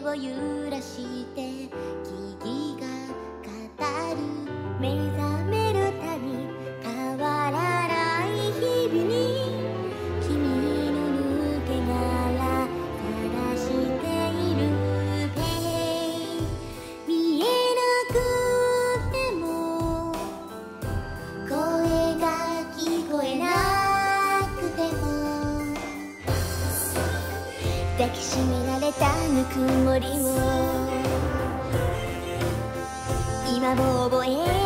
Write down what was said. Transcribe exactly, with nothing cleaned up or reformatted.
を揺らして木々が語る目覚めるたび変わらない日々に君の抜け殻探しているペイ見えなくても声が聞こえなくても抱きしめられたぬくもりを今も覚え